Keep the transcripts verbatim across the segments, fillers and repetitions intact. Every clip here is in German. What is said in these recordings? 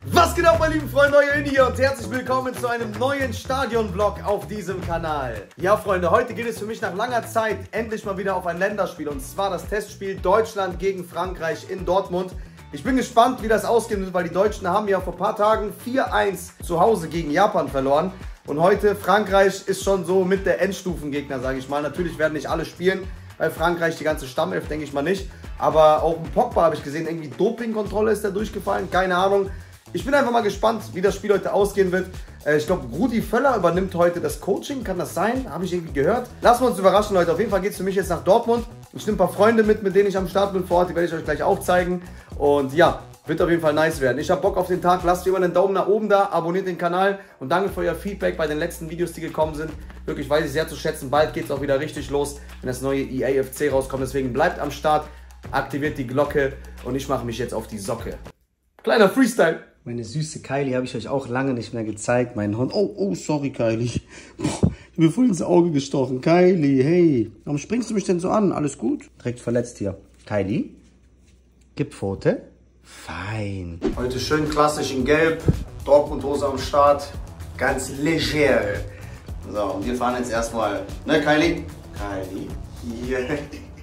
Was geht ab, meine lieben Freunde, euer Inni hier und herzlich willkommen zu einem neuen Stadion-Vlog auf diesem Kanal. Ja, Freunde, heute geht es für mich nach langer Zeit endlich mal wieder auf ein Länderspiel und zwar das Testspiel Deutschland gegen Frankreich in Dortmund. Ich bin gespannt, wie das ausgehen wird, weil die Deutschen haben ja vor ein paar Tagen vier eins zu Hause gegen Japan verloren. Und heute, Frankreich ist schon so mit der Endstufengegner, sage ich mal. Natürlich werden nicht alle spielen, weil Frankreich die ganze Stammelf, denke ich mal nicht. Aber auch ein Pogba habe ich gesehen, irgendwie Dopingkontrolle ist da durchgefallen, keine Ahnung. Ich bin einfach mal gespannt, wie das Spiel heute ausgehen wird. Äh, ich glaube, Rudi Völler übernimmt heute das Coaching. Kann das sein? Habe ich irgendwie gehört. Lassen wir uns überraschen, Leute. Auf jeden Fall geht es für mich jetzt nach Dortmund. Ich nehme ein paar Freunde mit, mit denen ich am Start bin vor Ort. Die werde ich euch gleich aufzeigen. Und ja, wird auf jeden Fall nice werden. Ich habe Bock auf den Tag. Lasst wie immer einen Daumen nach oben da. Abonniert den Kanal. Und danke für euer Feedback bei den letzten Videos, die gekommen sind. Wirklich weiß ich sehr zu schätzen. Bald geht es auch wieder richtig los, wenn das neue E A F C rauskommt. Deswegen bleibt am Start. Aktiviert die Glocke. Und ich mache mich jetzt auf die Socke. Kleiner Freestyle. Meine süße Kylie habe ich euch auch lange nicht mehr gezeigt. Mein Hund. Oh, oh, sorry, Kylie. Boah, ich habe mir voll ins Auge gestochen. Kylie, hey. Warum springst du mich denn so an? Alles gut? Direkt verletzt hier. Kylie, gib Pfote. Fein. Heute schön klassisch in Gelb. Dortmund-Hose am Start. Ganz leger. So, und wir fahren jetzt erstmal. Ne, Kylie? Kylie. Yeah.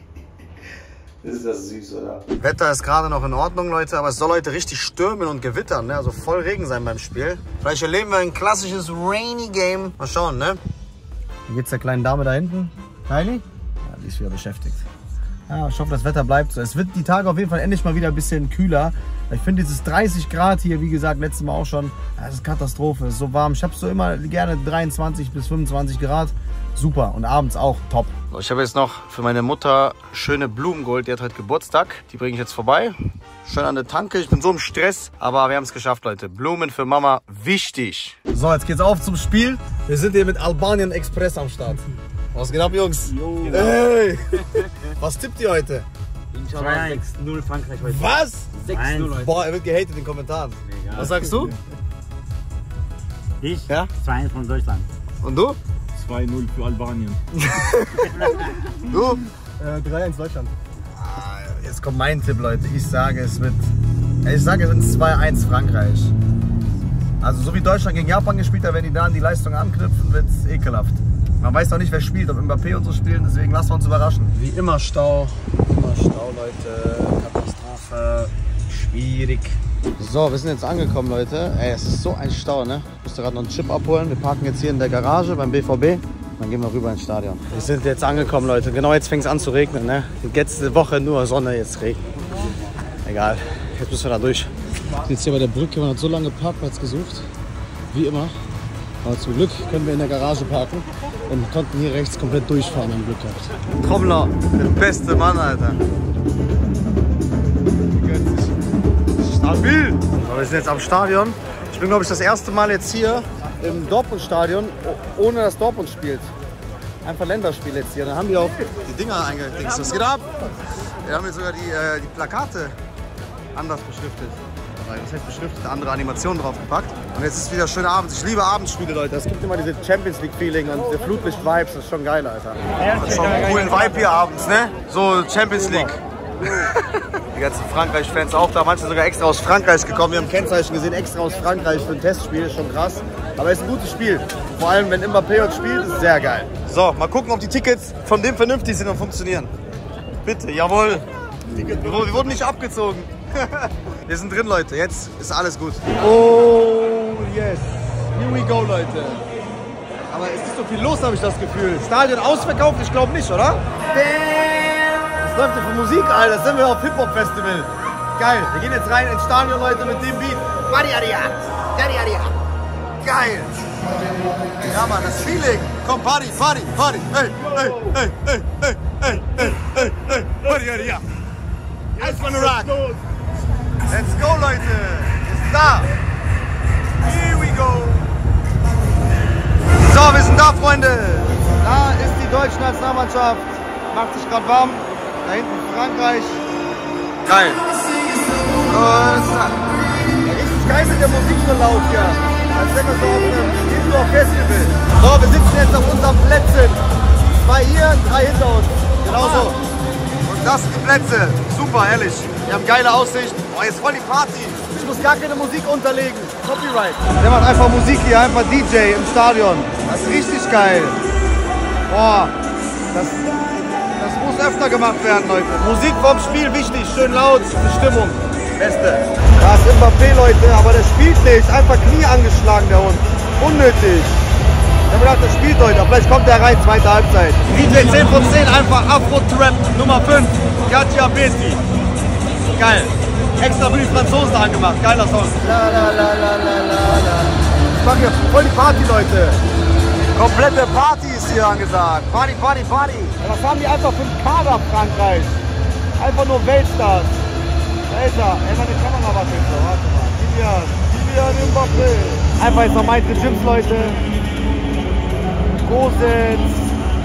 Ist das süß, oder? Wetter ist gerade noch in Ordnung, Leute, aber es soll heute richtig stürmen und gewittern, ne? Also voll Regen sein beim Spiel. Vielleicht erleben wir ein klassisches Rainy Game. Mal schauen, ne? Wie geht's der kleinen Dame da hinten? Kylie? Ja, die ist wieder beschäftigt. Ja, ich hoffe, das Wetter bleibt so. Es wird die Tage auf jeden Fall endlich mal wieder ein bisschen kühler. Ich finde dieses dreißig Grad hier, wie gesagt, letztes Mal auch schon, das ist Katastrophe. Es ist so warm. Ich habe so immer gerne dreiundzwanzig bis fünfundzwanzig Grad. Super. Und abends auch top. Ich habe jetzt noch für meine Mutter schöne Blumen geholt. Die hat heute Geburtstag. Die bringe ich jetzt vorbei. Schön an der Tanke. Ich bin so im Stress. Aber wir haben es geschafft, Leute. Blumen für Mama, wichtig. So, jetzt geht's auf zum Spiel. Wir sind hier mit Albanien Express am Start. Was geht ab, Jungs? Jo. Hey! Was tippt ihr heute? sechs null Frankreich heute. Was? sechs null heute. Boah, er wird gehatet in den Kommentaren. Egal. Was sagst du? Ich? Ja? zwei eins von Deutschland. Und du? zwei null für Albanien. Du? Äh, drei eins Deutschland. Ah, jetzt kommt mein Tipp, Leute. Ich sage, es wird. Ich sage, es wird zwei eins Frankreich. Also, so wie Deutschland gegen Japan gespielt hat, wenn die da an die Leistung anknüpfen, wird es ekelhaft. Man weiß noch nicht, wer spielt, ob Mbappé und so spielen, deswegen lassen wir uns überraschen. Wie immer Stau, immer Stau, Leute. Katastrophe, schwierig. So, wir sind jetzt angekommen, Leute. Ey, es ist so ein Stau, ne? Ich musste gerade noch einen Chip abholen. Wir parken jetzt hier in der Garage beim B V B. Dann gehen wir rüber ins Stadion. Wir sind jetzt angekommen, Leute. Genau jetzt fängt es an zu regnen, ne? Die letzte Woche nur Sonne, jetzt Regen. Egal, jetzt müssen wir da durch. Wir sind jetzt hier bei der Brücke, man hat so lange Parkplatz gesucht. Wie immer. Aber zum Glück können wir in der Garage parken und konnten hier rechts komplett durchfahren, haben Glück gehabt. Trommler, der beste Mann, Alter. Stabil! So, wir sind jetzt am Stadion. Ich bin, glaube ich, das erste Mal jetzt hier im Dortmund-Stadion, ohne dass Dortmund spielt. Einfach Länderspiel jetzt hier. Dann haben die auch die Dinger eingedingst. Was geht ab? Wir haben jetzt sogar die, äh, die Plakate anders beschriftet. Das heißt beschriftet, andere Animationen draufgepackt. Und jetzt ist wieder schöner Abend. Ich liebe Abendspiele, Leute. Es gibt immer diese Champions League-Feeling und diese Flutlicht-Vibes. Das ist schon geil, Alter. Das ist schon einen coolen Vibe hier abends, ne? So Champions League. Die ganzen Frankreich-Fans auch da. Manche sogar extra aus Frankreich gekommen. Wir haben Kennzeichen gesehen, extra aus Frankreich für ein Testspiel. Ist schon krass. Aber es ist ein gutes Spiel. Vor allem, wenn Mbappé uns spielt, ist es sehr geil. So, mal gucken, ob die Tickets von dem vernünftig sind und funktionieren. Bitte, jawohl. Wir wurden nicht abgezogen. Wir sind drin, Leute. Jetzt ist alles gut. Oh, yes. Here we go, Leute. Aber es ist so viel los, habe ich das Gefühl. Stadion ausverkauft? Ich glaube nicht, oder? Was läuft denn für Musik, Alter? Das sind wir auf Hip-Hop-Festival. Geil. Wir gehen jetzt rein ins Stadion, Leute, mit dem Beat. Mariaria. Mariaria. Geil. Ja, Mann, das Feeling. Komm, Party, Party, Party. Hey, hey, hey, hey, hey, hey, hey, hey, hey. Mariaria. Alles von Rock. Let's go, Leute! Wir sind da! Here we go! So, wir sind da, Freunde! Da ist die deutsche Nationalmannschaft. Macht sich gerade warm. Da hinten Frankreich. Geil! Und ja, richtig geil mit der Musik so laut hier. Als wären wir so auf einem Indoor-Festival. So, wir sitzen jetzt auf unseren Plätzen. Zwei hier, drei hinter uns. Genau so. Und das sind die Plätze. Super, ehrlich. Wir haben geile Aussicht. Boah, jetzt voll die Party. Ich muss gar keine Musik unterlegen. Copyright. Der macht einfach Musik hier, einfach D J im Stadion. Das ist richtig geil. Boah, das, das muss öfter gemacht werden, Leute. Musik vorm Spiel wichtig, schön laut, die Stimmung. Beste. Da ist Mbappé, Leute, aber der spielt nicht. Einfach Knie angeschlagen, der Hund. Unnötig. Ich hab gedacht, der spielt heute. Vielleicht kommt der rein, zweite Halbzeit. D J zehn von zehn, einfach Afro-Trap Nummer fünf. Gatia Besi. Geil. Extra für die Franzosen angemacht. Geiler Song. La la la la la la la. Ich mach hier voll die Party, Leute. Komplette Party ist hier angesagt. Party, Party, Party. Ja, was haben die einfach für einen Kader, Frankreich? Einfach nur Weltstars. Da ist er. Ey, meine Kamera war schön so. Warte mal. Kylian. Kylian Mbappé. Einfach jetzt noch weitere Gyms, Leute. Gosens.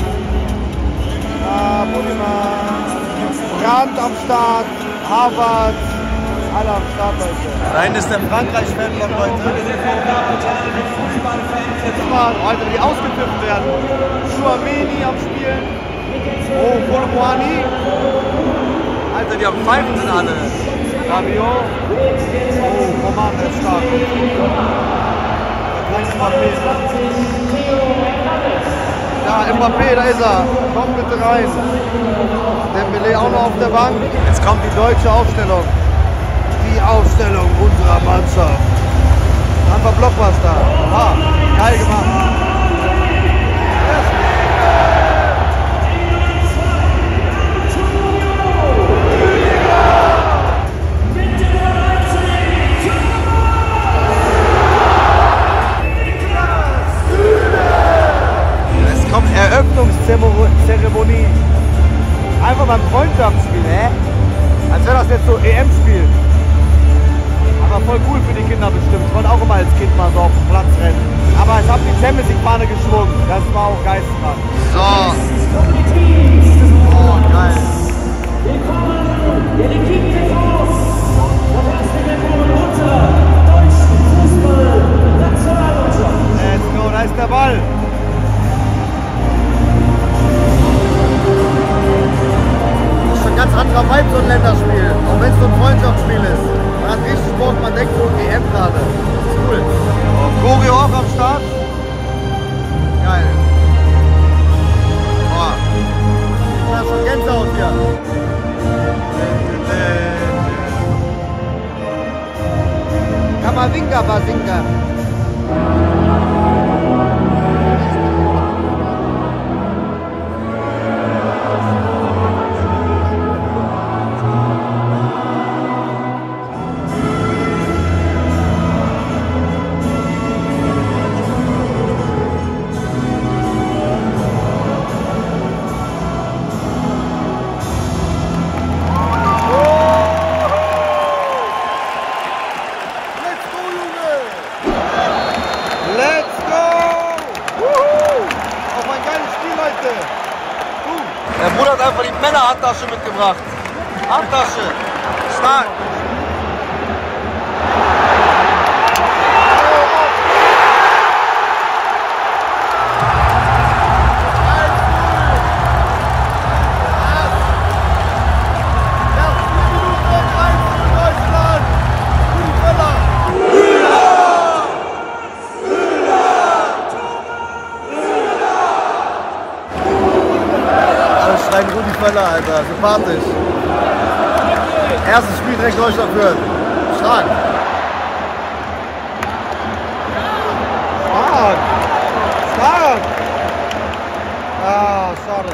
Ah, Bulliman. Brandt am Start. Harvard. Alle am Start, Leute. Da hinten ist der Frankreich-Fanblock, Leute. Jetzt mal, Alter, die ausgepfiffen werden. Chouameni am Spielen. Oh, Colomboani. Alter, die am Pfeifen sind alle. Rabiot. Oh, Roman, der ist stark. Ja, Mbappé, da ist er. Komm bitte rein. Dembélé auch noch auf der Bank. Jetzt kommt die deutsche Aufstellung. Die Aufstellung unserer Mannschaft. Einfach Blockbuster. Ah, geil gemacht. Es kommt Eröffnungszeremonie. Einfach beim Freundschaftsspiel, hä? Als wäre das jetzt so E M-Spiel. Aber voll cool für die Kinder bestimmt. Ich wollte auch immer als Kind mal so auf dem Platz rennen. Aber ich habe die Champions League-Fahne geschwungen. Das war auch geisteskrank. So. Oh, geil. Let's go, da ist der Ball. Das ist schon ein ganz anderer Vibe, so ein Länderspiel. Auch wenn es so ein Freundschaftsspiel ist. Man hat richtig Bock, man denkt so E M gerade. Das ist cool. Choreo auch am Start. Geil. Boah. Da ist schon Gänsehaut hier. Kamavinga, Basinga. Der Bruder hat einfach die Männerhandtasche mitgebracht. Handtasche. Stark. Rudi Völler, Alter, sympathisch. Erstes Spiel direkt Deutschland führt. Stark. Stark. Stark. Ah, schade.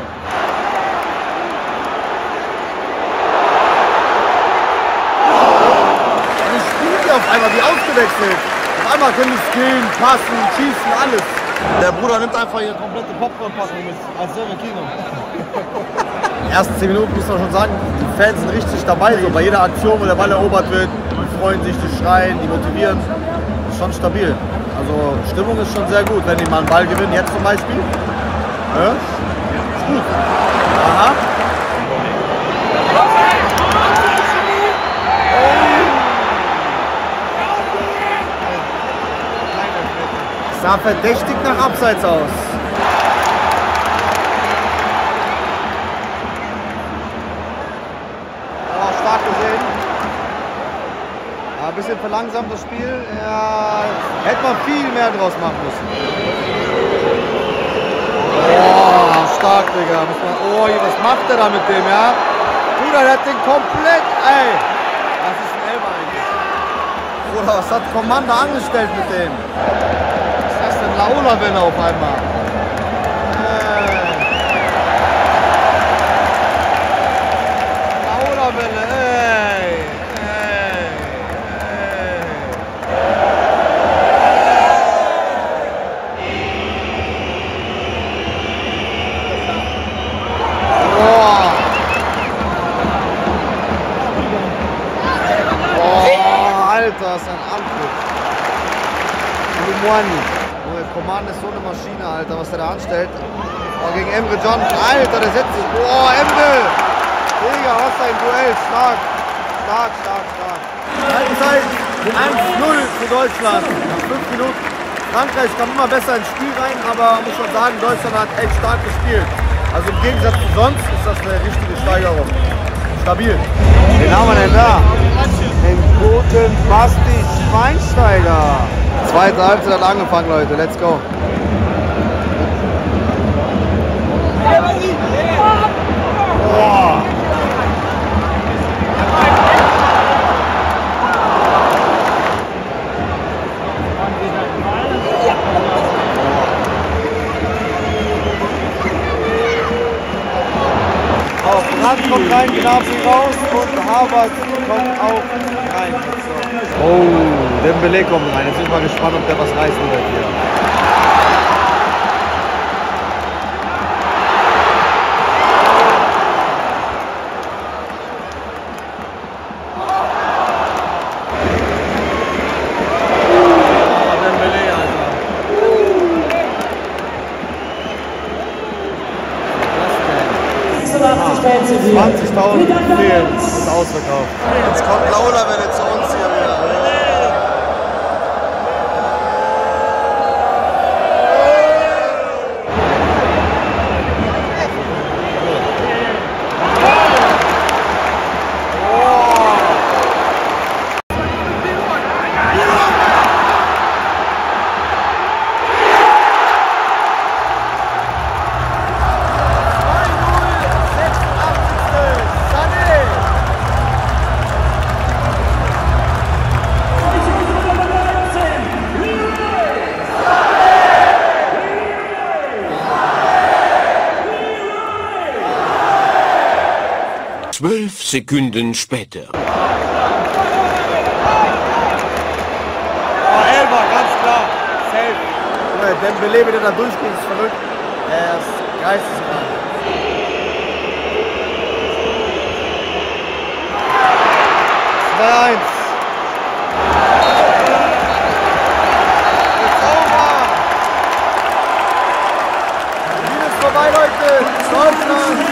Dann spielt die auf einmal wie ausgewechselt. Auf einmal können die skillen, passen, schießen, alles. Der Bruder nimmt einfach hier komplette Popcorn-Packung mit, als wäre Kino. Die ersten zehn Minuten muss man schon sagen, die Fans sind richtig dabei. So bei jeder Aktion, wo der Ball erobert wird, die freuen sich, die schreien, die motivieren. Das ist schon stabil. Also Stimmung ist schon sehr gut, wenn die mal einen Ball gewinnen. Jetzt zum Beispiel. Ja? Ist gut. Aha. Sah verdächtig nach Abseits aus. Oh, stark gesehen. ein bisschen verlangsamt das Spiel. Ja, hätte man viel mehr draus machen müssen. Oh, stark, Digga. Muss man, oh, was macht der da mit dem, ja? Bruder, der hat den komplett, ey. Das ist ein Elfer eigentlich. Bruder, was hat Commander angestellt mit dem? Was ist das denn? Laola-Welle auf einmal. Laola-Welle, ey. Ey. Ey. Boah. Boah, Alter, ist ein Anflug. Lumwani. Oh, der Command ist so eine Maschine, Alter, was der da anstellt. Oh, gegen Emre Can. Alter, der setzt sich. Boah, Emre. Digga, was ein Duell. Stark. Stark, stark, stark. Halbzeit eins null für Deutschland. Nach fünf Minuten. Frankreich kam immer besser ins Spiel rein, aber muss schon sagen, Deutschland hat echt stark gespielt. Also im Gegensatz zu sonst ist das eine richtige Steigerung. Stabil. Wen haben wir denn da? Den guten Basti Schweinsteiger. Zweite Halbzeit hat angefangen, Leute. Let's go. Boah. Auch Brandt kommt rein, Gnabry raus und Harvard kommt auch rein. So. Oh, Dembélé kommt rein. Jetzt sind wir mal gespannt, ob der was reißen wird hier. zwanzigtausend fehlen, das ist ausverkauft. Jetzt kommt Laola-Welle zu uns hier wieder. Zwölf Sekunden später. Oh, Elber, ganz klar. Safe. Dembélé, wie der da durchgeht, ist verrückt. Er ist geisteskrank. zwei eins. It's over. Das Spiel ist vorbei, Leute. Deutschland.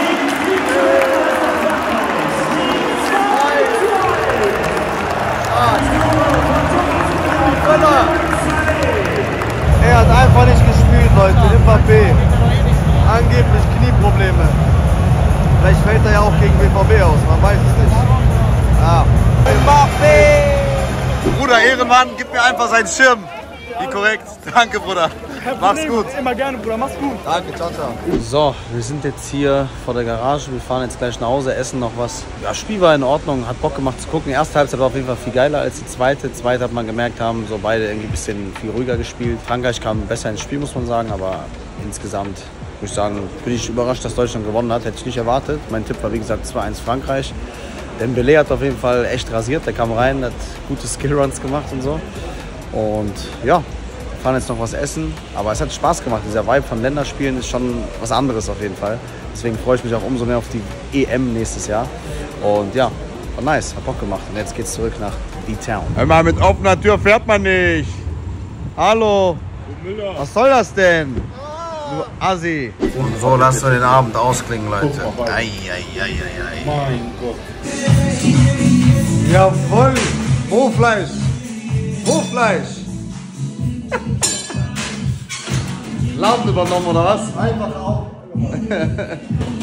Er hat einfach nicht gespielt, Leute. Mbappé. Angeblich Knieprobleme. Vielleicht fällt er ja auch gegen B V B aus, man weiß es nicht. Ja. Mbappé! Bruder, Ehrenmann, gib mir einfach seinen Schirm. Wie korrekt. Danke, Bruder. Mach's gut. Immer gerne, Bruder. Mach's gut. Danke, ciao, ciao. So, wir sind jetzt hier vor der Garage. Wir fahren jetzt gleich nach Hause, essen noch was. Ja, das Spiel war in Ordnung, hat Bock gemacht zu gucken. Die erste Halbzeit war auf jeden Fall viel geiler als die zweite. Zweite hat man gemerkt, haben so beide irgendwie ein bisschen viel ruhiger gespielt. Frankreich kam besser ins Spiel, muss man sagen, aber insgesamt muss ich sagen, bin ich überrascht, dass Deutschland gewonnen hat. Hätte ich nicht erwartet. Mein Tipp war wie gesagt zwei eins Frankreich. Dembélé hat auf jeden Fall echt rasiert. Der kam rein, hat gute Skillruns gemacht und so. Und ja, wir fahren jetzt noch was essen. Aber es hat Spaß gemacht. Dieser Vibe von Länderspielen ist schon was anderes auf jeden Fall. Deswegen freue ich mich auch umso mehr auf die E M nächstes Jahr. Und ja, war nice, hat Bock gemacht. Und jetzt geht's zurück nach D-Town. Hör mal, mit offener Tür fährt man nicht. Hallo. Was soll das denn? Du Assi. So lassen wir den Abend ausklingen, Leute. Ei, ei, ei, ei, ei. Mein Gott. Jawohl. Rohfleisch. Rohfleisch. Laden übernommen oder was? Einfach auch.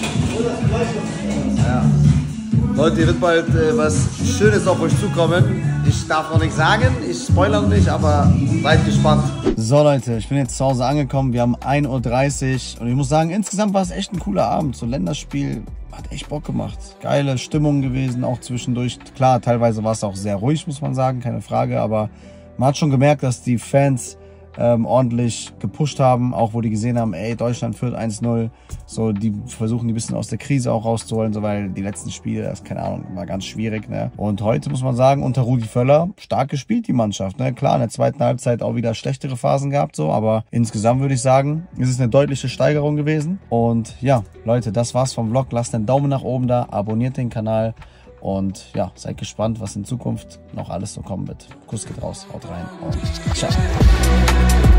Ja. Leute, hier wird bald äh, was Schönes auf euch zukommen. Ich darf noch nichts sagen, ich spoilere nicht, aber seid gespannt. So Leute, ich bin jetzt zu Hause angekommen, wir haben ein Uhr dreißig und ich muss sagen, insgesamt war es echt ein cooler Abend. So ein Länderspiel hat echt Bock gemacht. Geile Stimmung gewesen, auch zwischendurch. Klar, teilweise war es auch sehr ruhig, muss man sagen, keine Frage, aber man hat schon gemerkt, dass die Fans ähm, ordentlich gepusht haben, auch wo die gesehen haben, ey, Deutschland führt eins null. So, die versuchen die ein bisschen aus der Krise auch rauszuholen, so, weil die letzten Spiele, das, keine Ahnung, war ganz schwierig, ne? Und heute muss man sagen, unter Rudi Völler stark gespielt, die Mannschaft, ne? Klar, in der zweiten Halbzeit auch wieder schlechtere Phasen gehabt, so, aber insgesamt würde ich sagen, ist es eine deutliche Steigerung gewesen. Und ja, Leute, das war's vom Vlog. Lasst einen Daumen nach oben da, abonniert den Kanal. Und ja, seid gespannt, was in Zukunft noch alles so kommen wird. Kuss geht raus, haut rein und ciao.